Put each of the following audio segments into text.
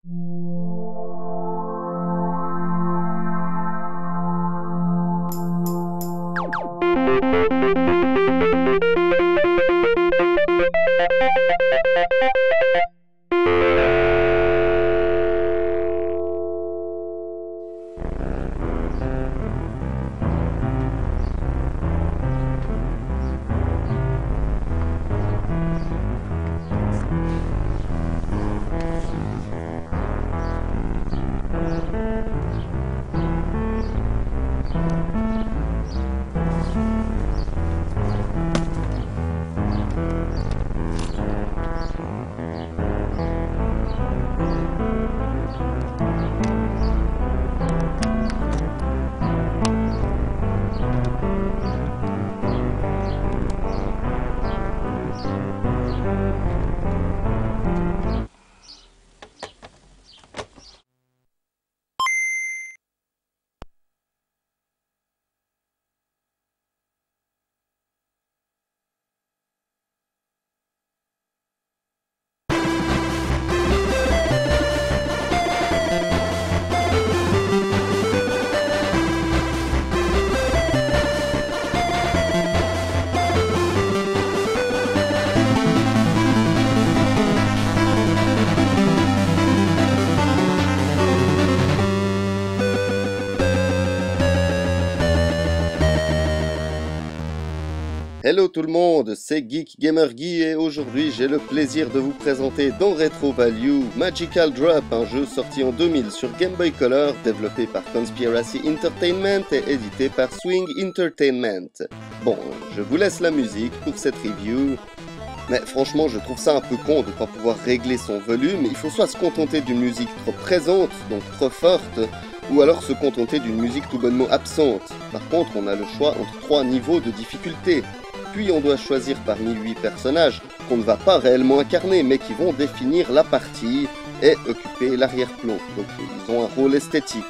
Hello tout le monde, c'est Geek Gamer Guy et aujourd'hui j'ai le plaisir de vous présenter dans Retro Value Magical Drop, un jeu sorti en 2000 sur Game Boy Color, développé par Conspiracy Entertainment et édité par Swing Entertainment. Bon, je vous laisse la musique pour cette review, mais franchement je trouve ça un peu con de ne pas pouvoir régler son volume. Il faut soit se contenter d'une musique trop présente, donc trop forte, ou alors se contenter d'une musique tout bonnement absente. Par contre, on a le choix entre 3 niveaux de difficulté. Puis on doit choisir parmi 8 personnages qu'on ne va pas réellement incarner, mais qui vont définir la partie et occuper l'arrière-plan. Donc ils ont un rôle esthétique.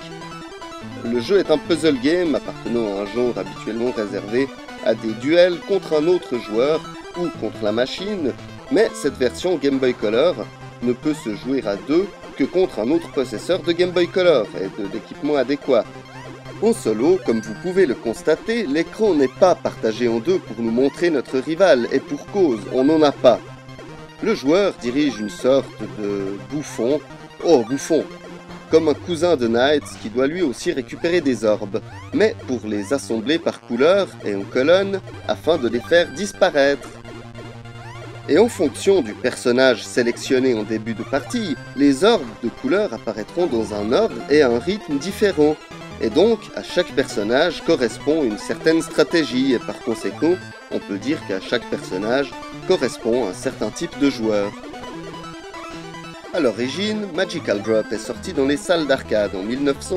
Le jeu est un puzzle game appartenant à un genre habituellement réservé à des duels contre un autre joueur ou contre la machine, mais cette version Game Boy Color ne peut se jouer à 2 que contre un autre possesseur de Game Boy Color et de l'équipement adéquat. En solo, comme vous pouvez le constater, l'écran n'est pas partagé en deux pour nous montrer notre rival, et pour cause, on n'en a pas. Le joueur dirige une sorte de bouffon, comme un cousin de Knight qui doit lui aussi récupérer des orbes, mais pour les assembler par couleur et en colonne afin de les faire disparaître. Et en fonction du personnage sélectionné en début de partie, les orbes de couleur apparaîtront dans un ordre et à un rythme différent. Et donc, à chaque personnage correspond une certaine stratégie, et par conséquent, on peut dire qu'à chaque personnage correspond un certain type de joueur. À l'origine, Magical Drop est sorti dans les salles d'arcade en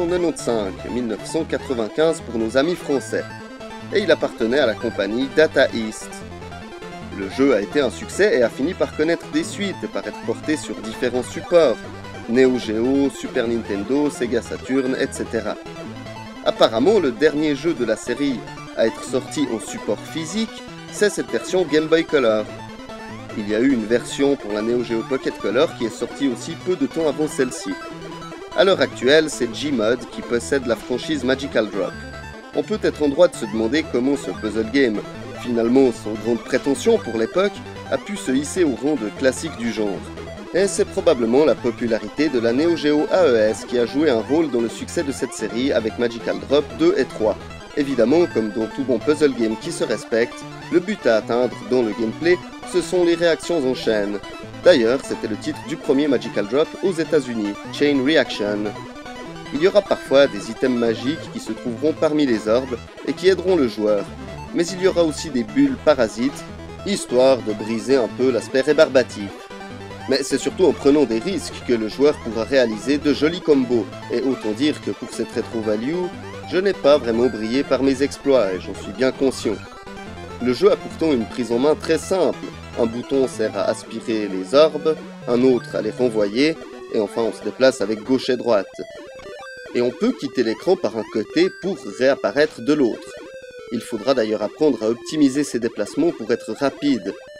1995-1995 pour nos amis français, et il appartenait à la compagnie Data East. Le jeu a été un succès et a fini par connaître des suites et par être porté sur différents supports, Neo Geo, Super Nintendo, Sega Saturn, etc. Apparemment, le dernier jeu de la série à être sorti en support physique, c'est cette version Game Boy Color. Il y a eu une version pour la Neo Geo Pocket Color qui est sortie aussi peu de temps avant celle-ci. À l'heure actuelle, c'est Gmod qui possède la franchise Magical Drop. On peut être en droit de se demander comment ce puzzle game, finalement sans grande prétention pour l'époque, a pu se hisser au rang de classique du genre. Et c'est probablement la popularité de la Neo Geo AES qui a joué un rôle dans le succès de cette série avec Magical Drop 2 et 3. Évidemment, comme dans tout bon puzzle game qui se respecte, le but à atteindre dans le gameplay, ce sont les réactions en chaîne. D'ailleurs, c'était le titre du premier Magical Drop aux États-Unis, Chain Reaction. Il y aura parfois des items magiques qui se trouveront parmi les orbes et qui aideront le joueur, mais il y aura aussi des bulles parasites, histoire de briser un peu l'aspect rébarbatif. Mais c'est surtout en prenant des risques que le joueur pourra réaliser de jolis combos, et autant dire que pour cette Retro Value, je n'ai pas vraiment brillé par mes exploits et j'en suis bien conscient. Le jeu a pourtant une prise en main très simple, un bouton sert à aspirer les orbes, un autre à les renvoyer, et enfin on se déplace avec gauche et droite. Et on peut quitter l'écran par un côté pour réapparaître de l'autre. Il faudra d'ailleurs apprendre à optimiser ses déplacements pour être rapide,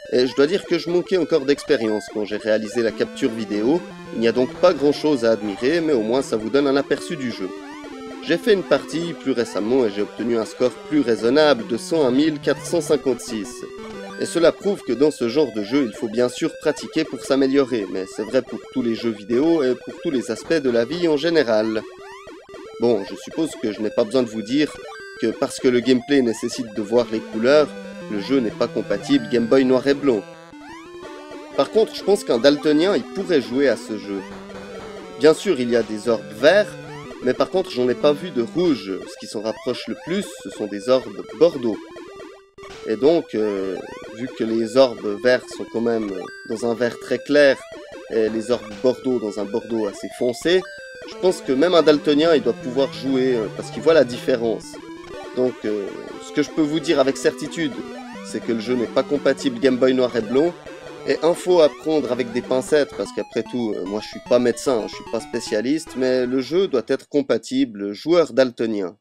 Et je dois dire que je manquais encore d'expérience quand j'ai réalisé la capture vidéo. Il n'y a donc pas grand chose à admirer, mais au moins ça vous donne un aperçu du jeu. J'ai fait une partie plus récemment et j'ai obtenu un score plus raisonnable de 101 456. Et cela prouve que dans ce genre de jeu, il faut bien sûr pratiquer pour s'améliorer, mais c'est vrai pour tous les jeux vidéo et pour tous les aspects de la vie en général. Bon, je suppose que je n'ai pas besoin de vous dire que parce que le gameplay nécessite de voir les couleurs, le jeu n'est pas compatible Game Boy noir et blanc. Par contre, je pense qu'un daltonien, il pourrait jouer à ce jeu. Bien sûr, il y a des orbes verts, mais par contre, j'en ai pas vu de rouge. Ce qui s'en rapproche le plus, ce sont des orbes bordeaux. Et donc, vu que les orbes verts sont quand même dans un vert très clair, et les orbes bordeaux dans un bordeaux assez foncé, je pense que même un daltonien, il doit pouvoir jouer, parce qu'il voit la différence. Donc, ce que je peux vous dire avec certitude, c'est que le jeu n'est pas compatible Game Boy noir et blanc. Et info à prendre avec des pincettes, parce qu'après tout, moi je suis pas médecin, je suis pas spécialiste, mais le jeu doit être compatible joueur daltonien.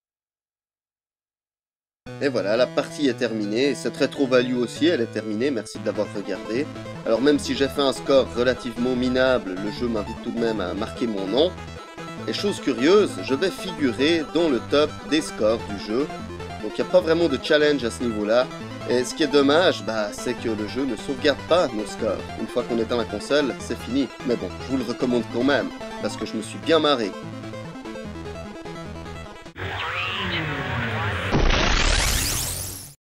Et voilà, la partie est terminée, et cette rétro value aussi, elle est terminée, merci de l'avoir regardé. Alors même si j'ai fait un score relativement minable, le jeu m'invite tout de même à marquer mon nom. Et chose curieuse, je vais figurer dans le top des scores du jeu, donc il n'y a pas vraiment de challenge à ce niveau-là. Et ce qui est dommage, c'est que le jeu ne sauvegarde pas nos scores. Une fois qu'on éteint la console, c'est fini. Mais bon, je vous le recommande quand même, parce que je me suis bien marré.